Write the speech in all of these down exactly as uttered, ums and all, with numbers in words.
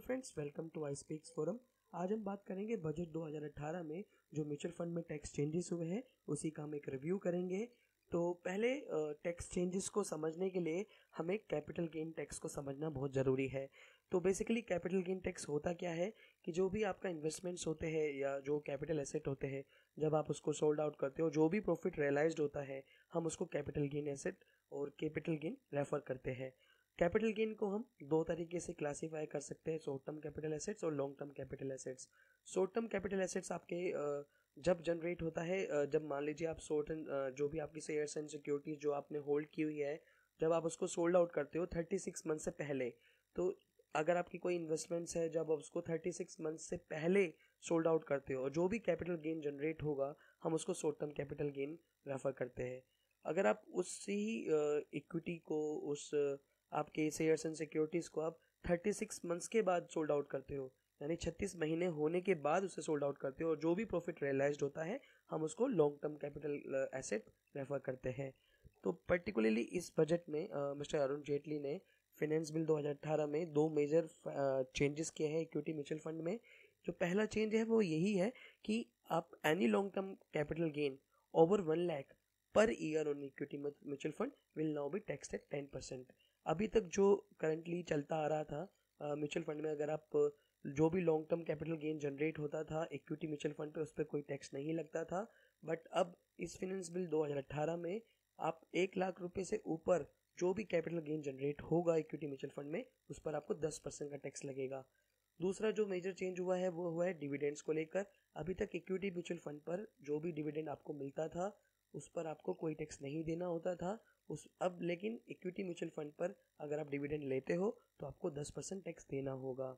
Friends, welcome to ispeaks forum. आज हम बात करेंगे बजट दो हज़ार अठारह में जो म्यूचुअल फंड में टैक्स चेंजेस हुए हैं उसी का हम एक रिव्यू करेंगे। तो पहले टैक्स चेंजेस को समझने के लिए हमें कैपिटल गेन टैक्स को समझना बहुत ज़रूरी है। तो बेसिकली कैपिटल गेन टैक्स होता क्या है कि जो भी आपका इन्वेस्टमेंट्स होते हैं या जो कैपिटल एसेट होते हैं, जब आप उसको सोल्ड आउट करते हो, जो भी प्रॉफिट रियलाइज्ड होता है, हम उसको कैपिटल गेन एसेट और कैपिटल गेन रेफर करते हैं। कैपिटल गेन को हम दो तरीके से क्लासीफाई कर सकते हैं, शॉर्ट टर्म कैपिटल एसेट्स और long term capital assets. Short term capital assets आपके जब जनरेट होता है, जब मान लीजिए आप शॉर्ट टर्म जो भी आपकी शेयर्स एंड सिक्योरिटीज जो आपने होल्ड की हुई है, जब आप उसको सोल्ड आउट करते हो थर्टी सिक्स मंथ से पहले, तो अगर आपकी कोई इन्वेस्टमेंट्स है, जब आप उसको थर्टी सिक्स मंथ से पहले सोल्ड आउट करते हो और जो भी कैपिटल गेन जनरेट होगा हम उसको short term capital gain refer करते हैं। अगर आप उसी इक्विटी को, उस आपके शेयर्स एंड सिक्योरिटीज़ को आप थर्टी सिक्स मंथ्स के बाद सोल्ड आउट करते हो, यानी छत्तीस महीने होने के बाद उसे सोल्ड आउट करते हो और जो भी प्रॉफिट रियलाइज्ड होता है हम उसको long term capital asset refer करते हैं। तो पर्टिकुलरली इस बजट में मिस्टर अरुण जेटली ने फाइनेंस बिल दो हज़ार अठारह में दो मेजर चेंजेस किए हैं इक्विटी म्यूचुअल फंड में। जो पहला चेंज है वो यही है कि आप any long term capital gain over one lakh per year on equity mutual fund will now be taxed at ten percent. अभी तक जो करंटली चलता आ रहा था म्यूचुअल फंड में, अगर आप जो भी long term capital gain generate होता था इक्विटी म्यूचुअल फंड पे, उस पर कोई टैक्स नहीं लगता था। बट अब इस फाइनेंस बिल दो हज़ार अठारह में आप एक लाख रुपए से ऊपर जो भी कैपिटल गेन जनरेट होगा इक्विटी म्यूचुअल फंड में, उस पर आपको दस परसेंट का टैक्स लगेगा। दूसरा जो मेजर चेंज हुआ है वो हुआ है डिविडेंड्स को लेकर। अभी तक इक्विटी म्यूचुअल फंड पर जो भी डिविडेंड आपको मिलता था उस पर आपको कोई टैक्स नहीं देना होता था उस अब लेकिन इक्विटी म्यूचुअल फंड पर अगर आप डिविडेंड लेते हो तो आपको दस परसेंट टैक्स देना होगा।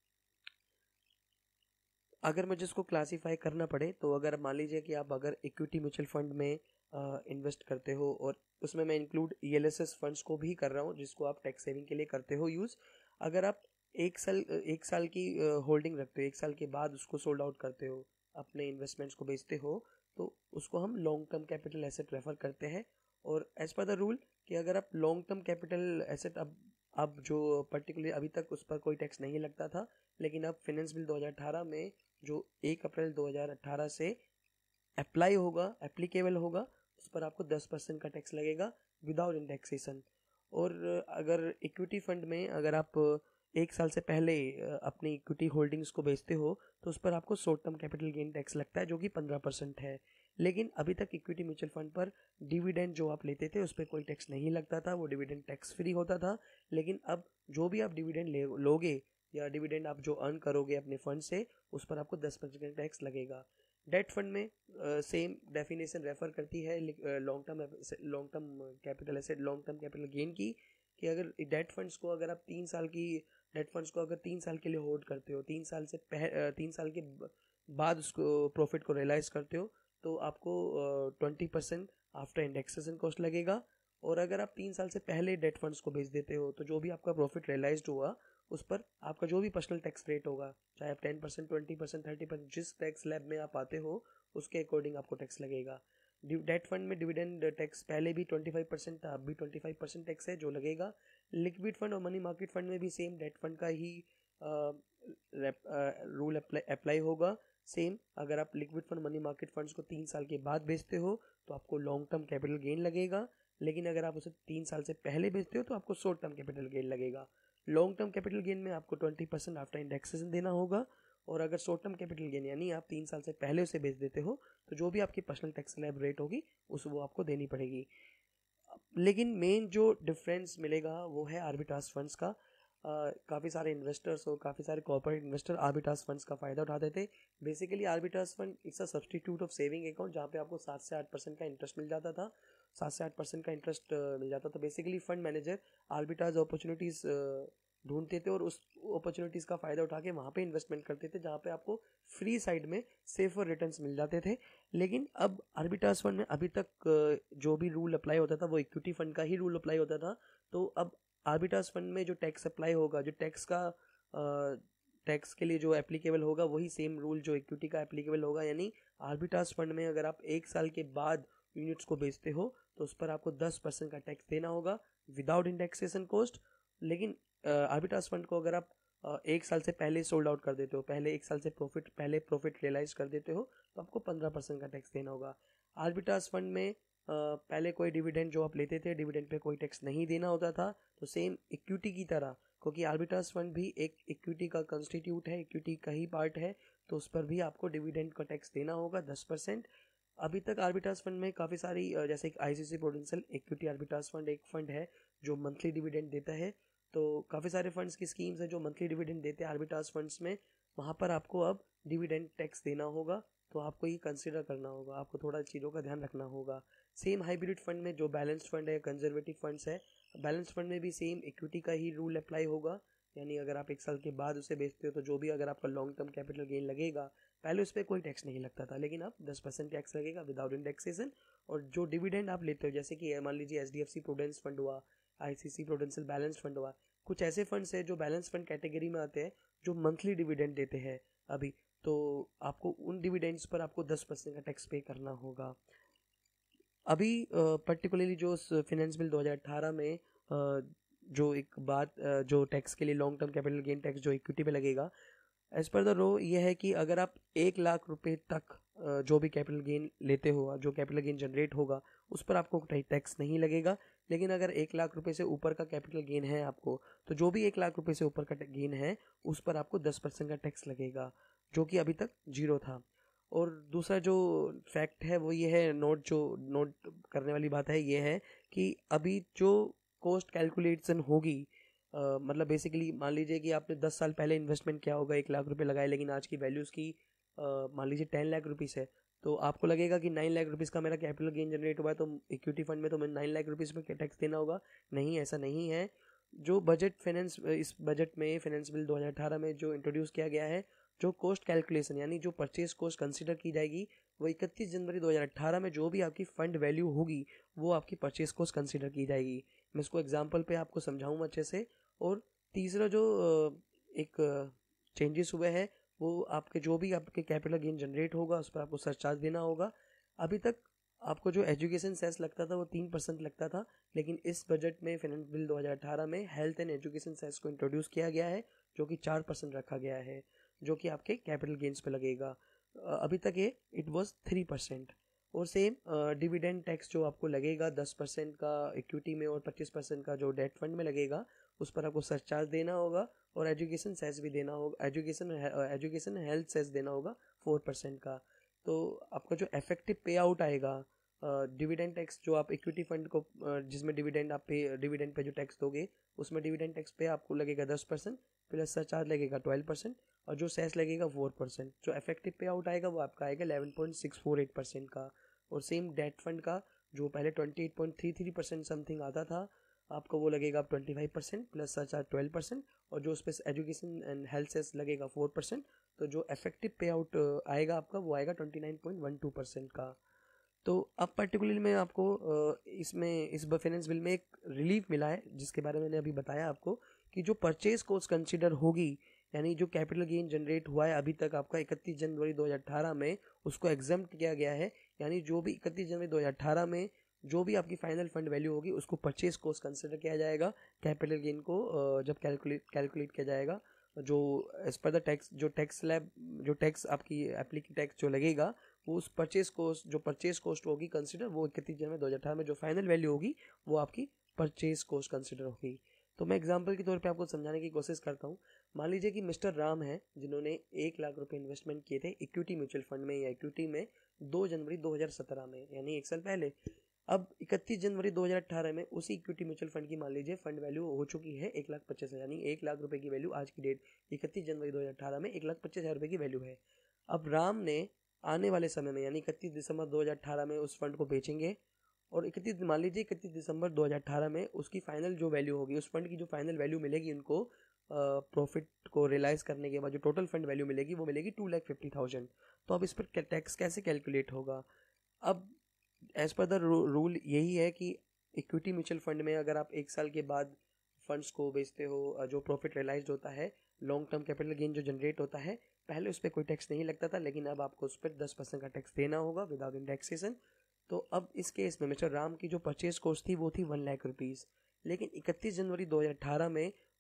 अगर मुझे इसको क्लासीफाई करना पड़े तो अगर मान लीजिए कि आप अगर इक्विटी म्यूचुअल फंड में इन्वेस्ट करते हो, और उसमें मैं include E L S S funds को भी कर रहा हूँ जिसको आप टैक्स सेविंग के लिए करते हो यूज़। अगर आप एक साल एक साल की होल्डिंग रखते हो, एक साल के बाद उसको सोल्ड आउट करते हो, अपने इन्वेस्टमेंट्स को बेचते हो, तो उसको हम long term capital asset refer करते हैं। और एज पर द रूल कि अगर आप लॉन्ग टर्म कैपिटल एसेट अब अब जो पर्टिकुलर अभी तक उस पर कोई टैक्स नहीं लगता था, लेकिन अब फाइनेंस बिल दो हज़ार अठारह में जो एक अप्रैल दो हज़ार अठारह से अप्लाई होगा, एप्लीकेबल होगा, उस पर आपको दस परसेंट का टैक्स लगेगा विदाउट इंडेक्सेशन। और अगर इक्विटी फंड में अगर आप एक साल से पहले अपनी इक्विटी होल्डिंग्स को बेचते हो तो उस पर आपको short term capital gain tax लगता है जो कि पंद्रह परसेंट है। लेकिन अभी तक इक्विटी म्यूचुअल फंड पर डिविडेंड जो आप लेते थे उस पर कोई टैक्स नहीं लगता था, वो डिविडेंड टैक्स फ्री होता था। लेकिन अब जो भी आप डिविडेंड ले लोगे या डिविडेंड आप जो अर्न करोगे अपने फंड से, उस पर आपको दस परसेंट टैक्स लगेगा। डेट फंड में सेम डेफिनेशन रेफर करती है long term long term capital asset long term capital gain की, कि अगर डेट फंड्स को अगर आप तीन साल की डेट फंड्स को अगर तीन साल के लिए होल्ड करते हो, तीन साल से पह तीन साल के बाद उसको प्रॉफिट को रियलाइज करते हो, तो आपको twenty percent after indexation cost लगेगा। और अगर आप तीन साल से पहले डेट फंड्स को बेच देते हो तो जो भी आपका प्रॉफिट रियलाइज्ड हुआ उस पर आपका जो भी पर्सनल टैक्स रेट होगा, चाहे आप ten percent twenty percent thirty percent जिस टैक्स स्लैब में आप आते हो उसके अकॉर्डिंग आपको टैक्स लगेगा। डेट फंड में डिविडेंड टैक्स पहले भी पच्चीस परसेंट था, अब भी पच्चीस परसेंट टैक्स है जो लगेगा। लिक्विड फंड और मनी मार्केट फंड में भी सेम डेट फंड का ही रूल अप्लाई होगा। सेम अगर आप liquid fund money market funds को तीन साल के बाद बेचते हो तो आपको लॉन्ग टर्म कैपिटल गेन लगेगा, लेकिन अगर आप उसे तीन साल से पहले बेचते हो तो आपको शॉर्ट टर्म कैपिटल गेन लगेगा। लॉन्ग टर्म कैपिटल गेन में आपको ट्वेंटी परसेंट आफ्टर इंडेक्सेशन देना होगा, और अगर शॉर्ट टर्म कैपिटल गेन यानी आप तीन साल से पहले उसे बेच देते हो तो जो भी आपकी पर्सनल टैक्स स्लैब रेट होगी उस वो आपको देनी पड़ेगी। लेकिन मेन जो डिफरेंस मिलेगा वो है आर्बिट्राज फंड्स का। काफ़ी सारे इन्वेस्टर्स और काफ़ी सारे कॉर्पोरेट इन्वेस्टर आर्बिट्राज फंड्स का फ़ायदा उठाते थे। Basically arbitrage fund it's a substitute of saving account, जहाँ पे आपको सात से आठ परसेंट का इंटरेस्ट मिल जाता था सात से आठ परसेंट का इंटरेस्ट मिल जाता था। Basically fund manager arbitrage opportunities ढूंढते थे और उस अपॉर्चुनिटीज़ का फ़ायदा उठा के वहाँ पे इन्वेस्टमेंट करते थे जहाँ पे आपको फ्री साइड में सेफर रिटर्न्स मिल जाते थे। लेकिन अब आर्बिट्राज फंड में अभी तक जो भी रूल अप्लाई होता था वो इक्विटी फंड का ही रूल अप्लाई होता था। तो अब आर्बिट्राज फंड में जो टैक्स अप्लाई होगा, जो टैक्स का टैक्स के लिए जो एप्लीकेबल होगा वही सेम रूल जो इक्विटी का एप्लीकेबल होगा। यानी आर्बिट्राज फंड में अगर आप एक साल के बाद यूनिट्स को बेचते हो तो उस पर आपको दस परसेंट का टैक्स देना होगा विदाउट इंडेक्सेशन कॉस्ट। लेकिन आर्बिट्राज फंड को अगर आप एक साल से पहले सोल्ड आउट कर देते हो, पहले एक साल से प्रॉफिट पहले प्रॉफिट रियलाइज कर देते हो, तो आपको पंद्रह परसेंट का टैक्स देना होगा। आर्बिट्राज फंड में पहले कोई डिविडेंड जो आप लेते थे, डिविडेंड पे कोई टैक्स नहीं देना होता था, तो सेम इक्विटी की तरह, क्योंकि आर्बिट्राज फंड भी एक इक्विटी का कंस्टिट्यूट है, इक्विटी का ही पार्ट है, तो उस पर भी आपको डिविडेंड का टैक्स देना होगा दस परसेंट। अभी तक आर्बिट्राज फंड में काफ़ी सारी, जैसे एक ICICI Prudential equity arbitrage fund एक फंड है जो मंथली डिविडेंड देता है, तो काफ़ी सारे फंड्स की स्कीम्स है जो मंथली डिविडेंड देते हैं आर्बिट्राज फंड्स में, वहाँ पर आपको अब डिविडेंड टैक्स देना होगा, तो आपको ये कंसिडर करना होगा, आपको थोड़ा चीज़ों का ध्यान रखना होगा। सेम हाइब्रिड फंड में जो बैलेंस्ड फंड है, कंजर्वेटिव फंड्स है, बैलेंस्ड फंड में भी सेम इक्विटी का ही रूल अप्लाई होगा, यानी अगर आप एक साल के बाद उसे बेचते हो तो जो भी अगर आपका लॉन्ग टर्म कैपिटल गेन लगेगा, पहले उस पर कोई टैक्स नहीं लगता था, लेकिन अब दस परसेंट टैक्स लगेगा विदाउट इंडेक्सेशन। और जो डिविडेंड आप लेते हो, जैसे कि मान लीजिए एचडीएफसी प्रूडेंस फंड हुआ, आईसीसी प्रूडेंशियल बैलेंस्ड फंड हुआ, कुछ ऐसे फंड्स हैं जो बैलेंस फंड कैटेगरी में आते हैं जो मंथली डिविडेंड देते हैं अभी, तो आपको उन डिविडेंड्स पर आपको दस परसेंट का टैक्स पे करना होगा। अभी पर्टिकुलरली जो फिनेंस बिल दो हज़ार अठारह में uh, जो एक बात uh, जो टैक्स के लिए long term capital gain tax जो इक्विटी पे लगेगा, एज पर द रो ये है कि अगर आप एक लाख रुपए तक uh, जो भी कैपिटल गेन लेते हो, जो कैपिटल गेन जनरेट होगा उस पर आपको टैक्स नहीं लगेगा, लेकिन अगर एक लाख रुपए से ऊपर का कैपिटल गेन है आपको, तो जो भी एक लाख रुपए से ऊपर का गेन है उस पर आपको दस परसेंट का टैक्स लगेगा, जो कि अभी तक जीरो था। और दूसरा जो फैक्ट है वो ये है, नोट जो नोट करने वाली बात है ये है कि अभी जो कॉस्ट कैलकुलेशन होगी, uh, मतलब बेसिकली मान लीजिए कि आपने दस साल पहले इन्वेस्टमेंट किया होगा, एक लाख रुपए लगाए, लेकिन आज की वैल्यू उसकी uh, मान लीजिए टेन लाख रुपीज़ है, तो आपको लगेगा कि नाइन लाख रुपीज़ का मेरा कैपिटल गेन जनरेट हुआ है, तो इक्विटी फंड में तो मैं नाइन लाख रुपीज़ पे टैक्स देना होगा। नहीं, ऐसा नहीं है। जो बजट फाइनेंस इस बजट में फाइनेंस बिल दो हज़ार अठारह में जो इंट्रोड्यूस किया गया है, जो कॉस्ट कैलकुलेशन यानी जो परचेज कॉस्ट कंसीडर की जाएगी, वो इकतीस जनवरी दो हज़ार अठारह में जो भी आपकी फंड वैल्यू होगी वो आपकी परचेज कॉस्ट कंसीडर की जाएगी। मैं इसको एग्जांपल पे आपको समझाऊँ अच्छे से। और तीसरा जो एक चेंजेस हुए हैं वो आपके जो भी आपके कैपिटल गेन जनरेट होगा उस पर आपको सरचार्ज देना होगा। अभी तक आपको जो एजुकेशन सेस लगता था वो तीन परसेंट लगता था, लेकिन इस बजट में फाइनेंस बिल दो हज़ार अठारह में हेल्थ एंड एजुकेशन सेस को इंट्रोड्यूस किया गया है, जो कि चार परसेंट रखा गया है, जो कि आपके कैपिटल गेन्स पे लगेगा। अभी तक ये इट वाज थ्री परसेंट। और सेम डिविडेंड टैक्स जो आपको लगेगा दस परसेंट का इक्विटी में और पच्चीस परसेंट का जो डेट फंड में लगेगा, उस पर आपको सरचार्ज देना होगा, और एजुकेशन सेस भी देना होगा, एजुकेशन एजुकेशन हेल्थ सेस देना होगा फोर परसेंट का। तो आपका जो इफेक्टिव पे आउट आएगा डिविडेंड टैक्स, जो आप इक्विटी फंड को uh, जिसमें डिविडेंड आप पे डिविडेंड पे जो टैक्स दोगे उसमें डिविडेंड टैक्स पे आपको लगेगा दस परसेंट, प्लस सरचार्ज लगेगा ट्वेल्व परसेंट, और जो सेस लगेगा फोर परसेंट। जो इफेक्टिव पे आउट आएगा वो आपका आएगा eleven point six four eight percent का। और सेम डेट फंड का जो पहले twenty eight point three three percent something आता था, आपको वो लगेगा अब twenty five percent plus surcharge twelve percent, और जो उस पर एजुकेशन एंड हेल्थ सेस लगेगा फोर परसेंट। तो जो इफेक्टिव पे आउट आएगा आपका वो आएगा twenty nine point one two percent का। तो अब पर्टिकुलरली मैं आपको इसमें इस फाइनेंस बिल में एक रिलीफ मिला है, जिसके बारे में मैंने अभी बताया आपको, कि जो परचेज कॉस्ट कंसीडर होगी, यानी जो कैपिटल गेन जनरेट हुआ है अभी तक आपका इकतीस जनवरी दो हज़ार अठारह में, उसको एग्जम्प्ट किया गया है। यानी जो भी इकतीस जनवरी दो हज़ार अठारह में जो भी आपकी फाइनल फंड वैल्यू होगी उसको परचेज कॉस्ट कंसीडर किया जाएगा। कैपिटल गेन को जब कैलकुलेट कैलकुलेट किया जाएगा, जो एज पर द टैक्स जो टैक्स स्लैब जो टैक्स आपकी एप्लीकेट टैक्स जो लगेगा वो उस परचेज कॉस्ट जो परचेज कॉस्ट होगी कंसीडर, वो इकतीस जनवरी दो हज़ार अठारह में जो फाइनल वैल्यू होगी वो आपकी परचेज कॉस्ट कंसीडर होगी। तो मैं एग्जांपल के तौर पे आपको समझाने की कोशिश करता हूँ। मान लीजिए कि मिस्टर राम है, जिन्होंने एक लाख रुपए इन्वेस्टमेंट किए थे इक्विटी म्यूचुअल फंड में या इक्विटी में दो जनवरी दो हज़ार सत्रह में, यानी एक साल पहले। अब इकतीस जनवरी दो हज़ार अठारह में उसी इक्विटी म्यूचुअल फंड की मान लीजिए फंड वैल्यू हो चुकी है एक लाख पच्चीस हज़ार, यानी एक लाख रुपए की वैल्यू आज की डेट इकतीस जनवरी दो हज़ार अठारह में एक लाख पच्चीस हज़ार रुपए की वैल्यू है। अब राम ने आने वाले समय में यानी इकतीस दिसंबर दो हज़ार अठारह में उस फंड को बेचेंगे, और इकतीस मान लीजिए इकतीस दिसंबर दो हज़ार अठारह में उसकी फाइनल जो वैल्यू होगी, उस फंड की जो फाइनल वैल्यू मिलेगी उनको प्रॉफिट को रियलाइज करने के बाद जो टोटल फंड वैल्यू मिलेगी वो मिलेगी टू लैख फिफ्टी थाउजेंड। तो अब इस पर टैक्स कैसे कैलकुलेट होगा? अब एज पर द रूल यही है कि इक्विटी म्यूचुअल फंड में अगर आप एक साल के बाद फंड्स को बेचते हो, जो प्रॉफिट रियलाइज होता है, लॉन्ग टर्म कैपिटल गेन जो जनरेट होता है, पहले उस पर कोई टैक्स नहीं लगता था, लेकिन अब आपको उस पर दस परसेंट का टैक्स देना होगा विदाउट इंडेक्सेशन। तो अब इस केस में मिस्टर राम की जो परचेज कॉस्ट थी वो थी वन लाख रुपीज़, लेकिन इकतीस जनवरी दो हज़ार अठारह में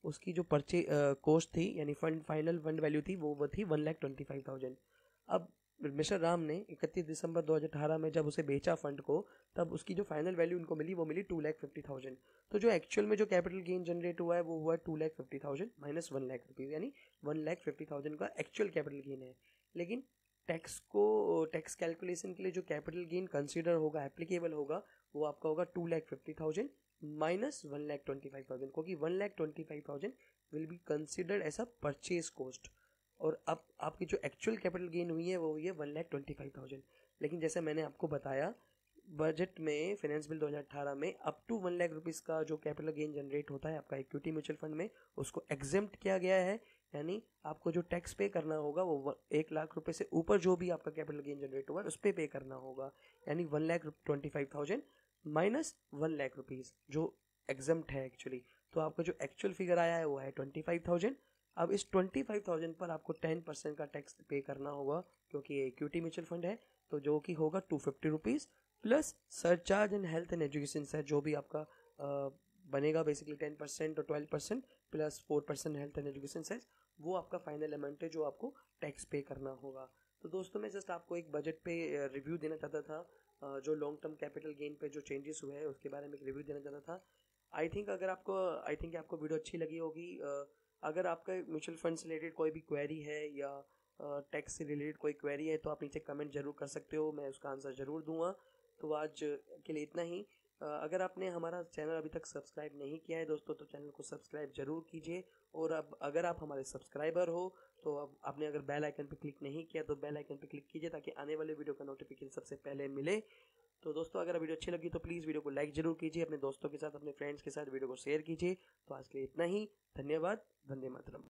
उसकी जो परचे कॉस्ट थी यानी फंड फाइनल फंड वैल्यू थी वो वो थी one lakh twenty five thousand. अब मिस्टर राम ने इकतीस दिसंबर दो हज़ार अठारह में जब उसे बेचा फंड को, तब उसकी जो फाइनल वैल्यू उनको मिली वो मिली टू लाख फिफ्टी थाउजेंड। तो जो एक्चुअल में जो कैपिटल गेन जनरेट हुआ है वो हुआ two lakh fifty thousand minus one lakh rupees, यानी वन लाख फिफ्टी थाउजेंड का एक्चुअल कैपिटल गेन है। लेकिन टैक्स को टैक्स कैलकुलेशन के लिए जो कैपिटल गेन कंसीडर होगा, एप्लीकेबल होगा, वो आपका होगा two lakh fifty thousand minus one lakh twenty five thousand, क्योंकि one lakh twenty five thousand will be considered as a purchase cost. और अब आपकी जो एक्चुअल कैपिटल गेन हुई है वो हुई है one lakh twenty five thousand. लेकिन जैसे मैंने आपको बताया, बजट में फाइनेंस बिल दो हज़ार अठारह में up to one lakh rupees का जो कैपिटल गेन जनरेट होता है आपका इक्विटी म्यूचुअल फंड में, उसको एग्जेम्प्ट किया गया है। यानी आपको जो टैक्स पे करना होगा वो एक लाख रुपए से ऊपर जो भी आपका कैपिटल गेन जनरेट हुआ उस पर पे करना होगा, यानी one lakh twenty five thousand minus one lakh rupees जो एग्जेम्प्ट है एक्चुअली। तो आपका जो एक्चुअल फिगर आया है वो है ट्वेंटी फाइव थाउजेंड। अब इस ट्वेंटी फाइव थाउजेंड पर आपको टेन परसेंट का टैक्स पे करना होगा, क्योंकि ये इक्विटी म्यूचुअल फंड है, तो जो कि होगा two fifty rupees plus surcharge and health and education cess जो भी आपका आ, बनेगा बेसिकली टेन परसेंट और twelve percent plus four percent health and education cess, वो आपका फाइनल अमाउंट है जो आपको टैक्स पे करना होगा। तो दोस्तों मैं जस्ट आपको एक बजट पे रिव्यू देना चाहता था, जो लॉन्ग टर्म कैपिटल गेन पे जो चेंजेस हुए हैं उसके बारे में एक रिव्यू देना चाहता था। आई थिंक अगर आपको आई थिंक आपको वीडियो अच्छी लगी होगी। अगर आपका म्यूचुअल फंड से रिलेटेड कोई भी क्वेरी है या टैक्स से रिलेटेड कोई क्वेरी है तो आप नीचे कमेंट जरूर कर सकते हो, मैं उसका आंसर जरूर दूंगा। तो आज के लिए इतना ही। अगर आपने हमारा चैनल अभी तक सब्सक्राइब नहीं किया है दोस्तों तो चैनल को सब्सक्राइब जरूर कीजिए। और अब अगर आप हमारे सब्सक्राइबर हो तो अब आपने अगर बेल आइकन पर क्लिक नहीं किया तो बेल आइकन पर क्लिक कीजिए ताकि आने वाले वीडियो का नोटिफिकेशन सबसे पहले मिले। तो दोस्तों अगर वीडियो अच्छी लगी तो प्लीज़ वीडियो को लाइक जरूर कीजिए, अपने दोस्तों के साथ अपने फ्रेंड्स के साथ वीडियो को शेयर कीजिए। तो आज के लिए इतना ही, धन्यवाद, वंदे मातरम।